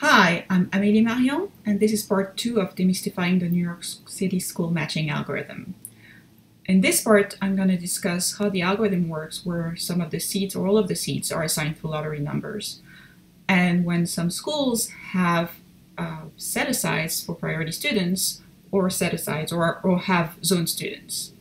Hi, I'm Amélie Marion, and this is part 2 of Demystifying the New York City School Matching Algorithm. In this part, I'm going to discuss how the algorithm works where some of the seats or all of the seats are assigned to lottery numbers, and when some schools have set-asides for priority students or set-asides or have zone students.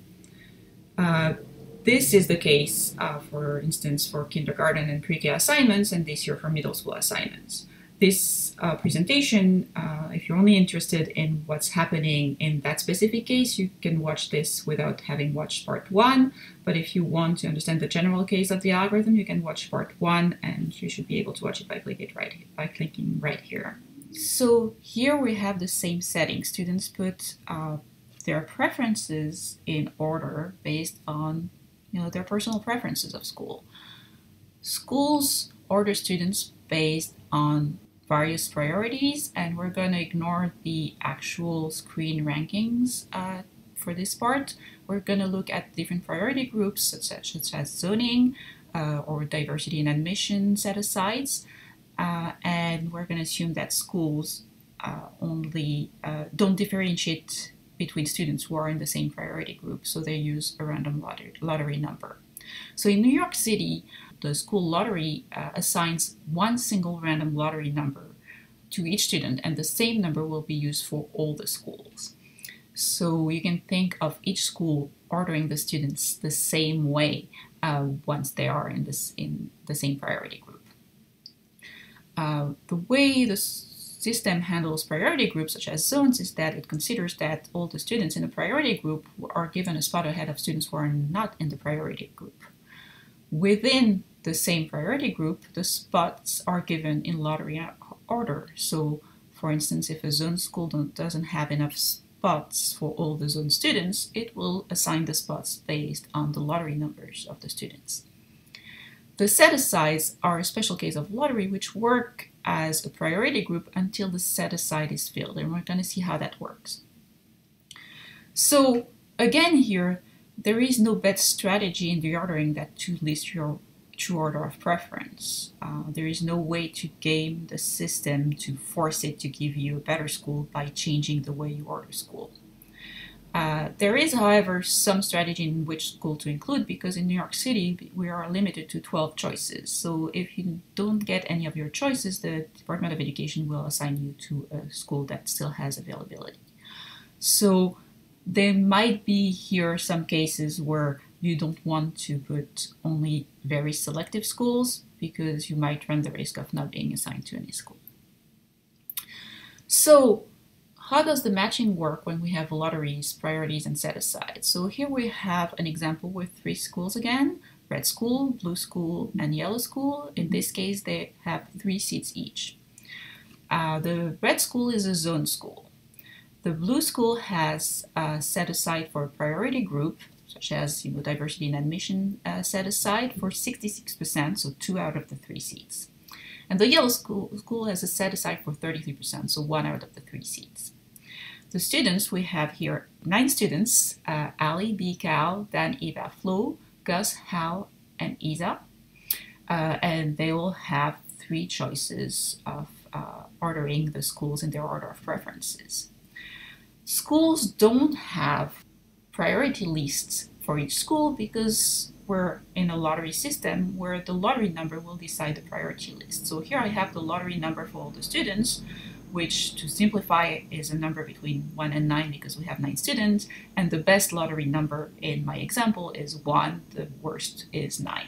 This is the case, for instance, for kindergarten and pre-K assignments, and this year for middle school assignments. This presentation, if you're only interested in what's happening in that specific case, you can watch this without having watched part 1. But if you want to understand the general case of the algorithm, you can watch part 1, and you should be able to watch it by clicking right here. So here we have the same setting. Students put their preferences in order based on their personal preferences of school. Schools order students based on various priorities, and we're going to ignore the actual screen rankings for this part. We're going to look at different priority groups such as zoning or diversity and admission set-asides, and we're going to assume that schools only don't differentiate between students who are in the same priority group, so they use a random lottery number. So in New York City, the school lottery assigns one single random lottery number to each student, and the same number will be used for all the schools. So you can think of each school ordering the students the same way once they are in the same priority group. The way the system handles priority groups such as zones is that it considers that all the students in the priority group are given a spot ahead of students who are not in the priority group. Within the same priority group, the spots are given in lottery order. So, for instance, if a zone school doesn't have enough spots for all the zone students, it will assign the spots based on the lottery numbers of the students. The set-asides are a special case of lottery which work as a priority group until the set-aside is filled, and we're going to see how that works. So again here, there is no best strategy in the ordering that to list your true order of preference. There is no way to game the system to force it to give you a better school by changing the way you order school. There is, however, some strategy in which school to include, because in New York City we are limited to 12 choices. So if you don't get any of your choices, the Department of Education will assign you to a school that still has availability. So there might be here some cases where you don't want to put only very selective schools because you might run the risk of not being assigned to any school. So how does the matching work when we have lotteries, priorities, and set-asides? So here we have an example with 3 schools again: red school, blue school, and yellow school. In this case, they have 3 seats each. The red school is a zone school. The blue school has set aside for a priority group, such as diversity and admission set aside for 66%, so 2 out of the 3 seats. And the yellow school has a set aside for 33%, so 1 out of the 3 seats. The students, we have here 9 students: Ali, B, Cal, Dan, Eva, Flo, Gus, Hal, and Isa. And they will have 3 choices of ordering the schools in their order of preferences. Schools don't have priority lists for each school because we're in a lottery system where the lottery number will decide the priority list. So here I have the lottery number for all the students, which, to simplify, is a number between 1 and 9 because we have 9 students, and the best lottery number in my example is 1, the worst is 9.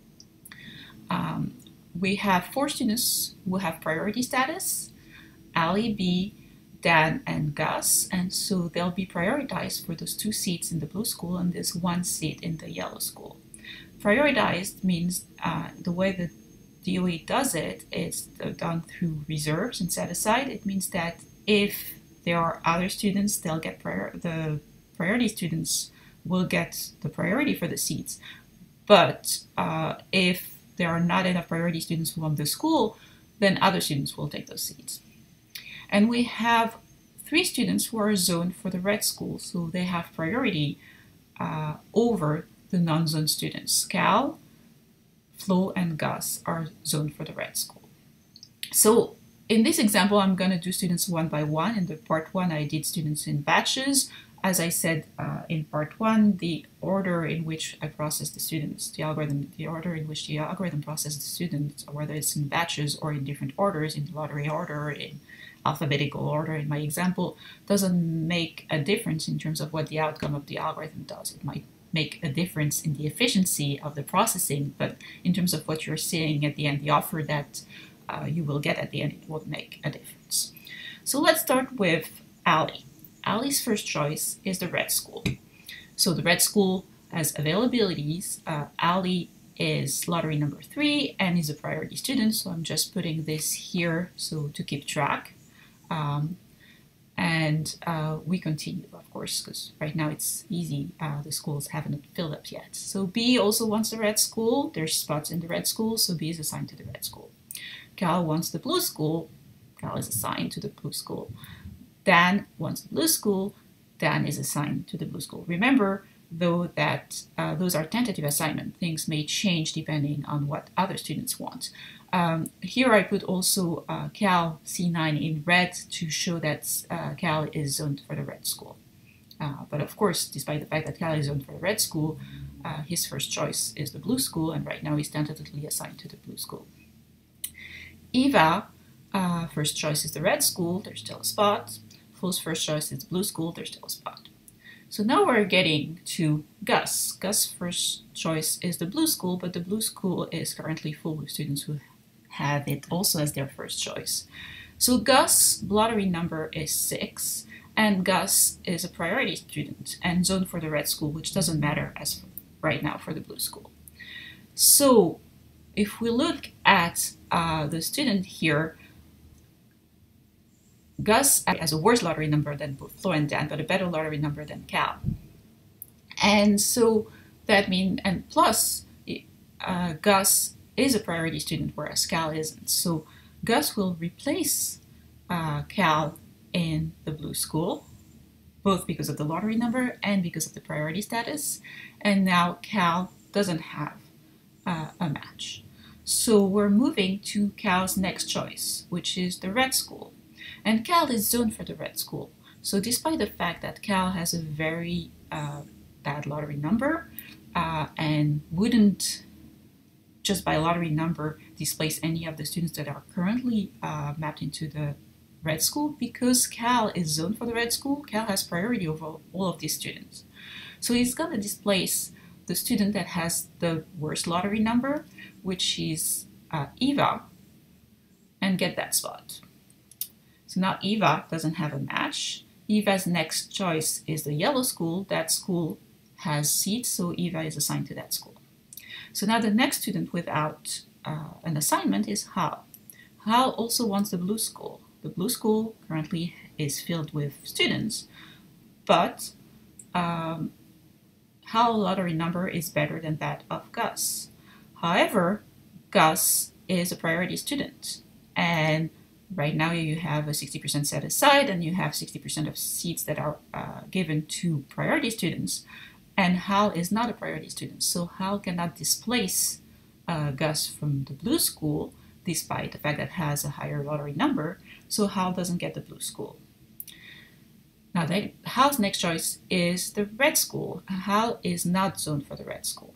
We have 4 students who have priority status: Ali, B, Dan, and Gus, and so they'll be prioritized for those 2 seats in the blue school and this 1 seat in the yellow school. Prioritized means the way the DOE does it is done through reserves and set aside. It means that if there are other students, they'll get the priority students will get the priority for the seats. But if there are not enough priority students from the school, then other students will take those seats. And we have 3 students who are zoned for the red school, so they have priority over the non-zoned students. Cal, Flo, and Gus are zoned for the red school. So In this example, I'm going to do students one by one. In the part one, I did students in batches. As I said in part one, the order in which I process the students, the order in which the algorithm processes the students, whether it's in batches or in different orders, in lottery order, in alphabetical order, in my example, doesn't make a difference in terms of what the outcome of the algorithm does. It might make a difference in the efficiency of the processing, but in terms of what you're seeing at the end, the offer that you will get at the end, it won't make a difference. So let's start with Ali. Ali's first choice is the red school. So the red school has availabilities. Ali is lottery number 3 and is a priority student, so I'm just putting this here so to keep track. We continue, of course, because right now it's easy. The schools haven't filled up yet. So B also wants the red school. There's spots in the red school, so B is assigned to the red school. Cal wants the blue school. Cal is assigned to the blue school. Dan wants the blue school. Dan is assigned to the blue school. Remember, though, that those are tentative assignments. Things may change depending on what other students want. Here I put also Cal C9 in red to show that Cal is zoned for the red school. But of course, despite the fact that Cal is zoned for the red school, his first choice is the blue school, and right now he's tentatively assigned to the blue school. Eva, first choice is the red school, there's still a spot. Flo's first choice is the blue school, there's still a spot. So now we're getting to Gus. Gus' first choice is the blue school, but the blue school is currently full with students who have it also as their first choice. So Gus' lottery number is 6, and Gus is a priority student and zoned for the red school, which doesn't matter as right now for the blue school. So if we look at the student here, Gus has a worse lottery number than both Flo and Dan, but a better lottery number than Cal. And so that means, and plus, Gus is a priority student, whereas Cal isn't. So Gus will replace Cal in the blue school, both because of the lottery number and because of the priority status. And now Cal doesn't have a match. So we're moving to Cal's next choice, which is the red school. And Cal is zoned for the red school. So despite the fact that Cal has a very bad lottery number and wouldn't, just by lottery number, displace any of the students that are currently mapped into the red school, because Cal is zoned for the red school, Cal has priority over all of these students. So he's going to displace the student that has the worst lottery number, which is Eva, and get that spot. So now Eva doesn't have a match. Eva's next choice is the yellow school. That school has seats, so Eva is assigned to that school. So now the next student without an assignment is Hal. Hal also wants the blue school. The blue school currently is filled with students, but Hal's lottery number is better than that of Gus. However, Gus is a priority student, and right now you have a 60% set aside, and you have 60% of seats that are given to priority students, and Hal is not a priority student, so Hal cannot displace Gus from the blue school, despite the fact that has a higher lottery number, so Hal doesn't get the blue school. Now, Hal's next choice is the red school. Hal is not zoned for the red school.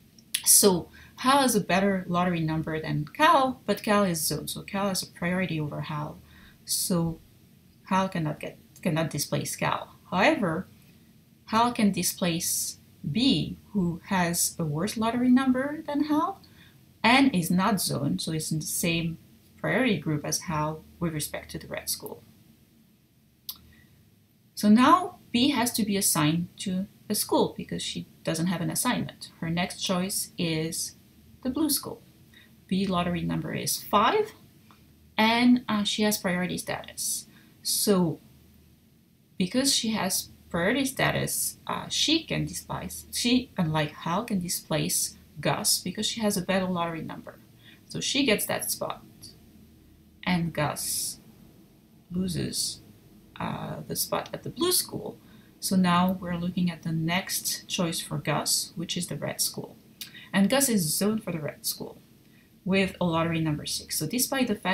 So Hal has a better lottery number than Cal, but Cal is zoned, so Cal has a priority over Hal. So Hal cannot displace Cal. However, Hal can displace B, who has a worse lottery number than Hal, and is not zoned, so it's in the same priority group as Hal with respect to the red school. So now B has to be assigned to a school because she doesn't have an assignment. Her next choice is the blue school. B lottery number is 5, and she has priority status. So because she has priority status, she, unlike Hal, can displace Gus because she has a better lottery number. So she gets that spot, and Gus loses the spot at the blue school. So now we're looking at the next choice for Gus, which is the red school. And Gus is zoned for the red school with a lottery number 6. So despite the fact that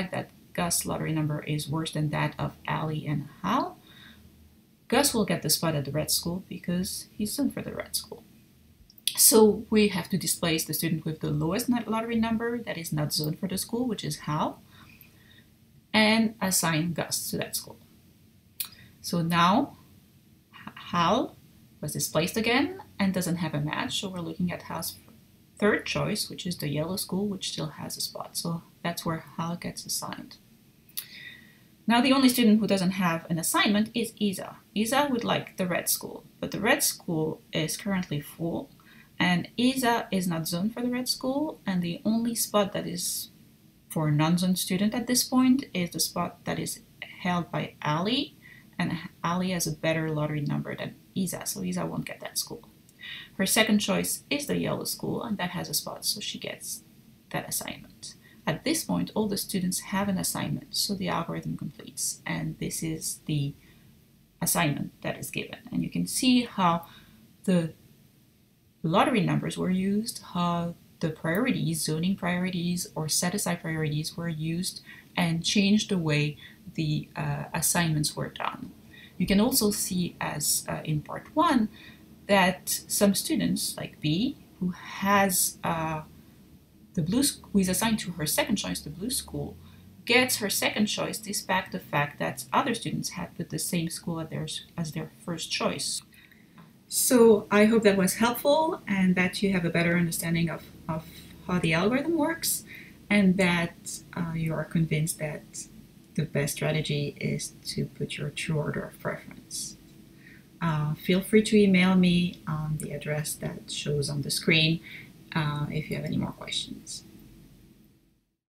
Gus' lottery number is worse than that of Ali and Hal, Gus will get the spot at the red school because he's zoned for the red school. So we have to displace the student with the lowest lottery number that is not zoned for the school, which is Hal, and assign Gus to that school. So now Hal was displaced again and doesn't have a match, so we're looking at Hal's third choice, which is the yellow school, which still has a spot. So that's where Hal gets assigned. Now the only student who doesn't have an assignment is Isa. Isa would like the red school, but the red school is currently full, and Isa is not zoned for the red school, and the only spot that is for a non-zoned student at this point is the spot that is held by Ali, and Ali has a better lottery number than Isa, so Isa won't get that school. Her second choice is the yellow school, and that has a spot, so she gets that assignment. At this point, all the students have an assignment, so the algorithm completes, and this is the assignment that is given. And you can see how the lottery numbers were used, how the priorities, zoning priorities or set-aside priorities were used and changed the way the assignments were done. You can also see, as in part 1, that some students, like B, who has who is assigned to her second choice, the blue school, gets her second choice despite the fact that other students had put the same school as their first choice. So I hope that was helpful and that you have a better understanding of how the algorithm works, and that you are convinced that the best strategy is to put your true order of preference. Feel free to email me on the address that shows on the screen if you have any more questions.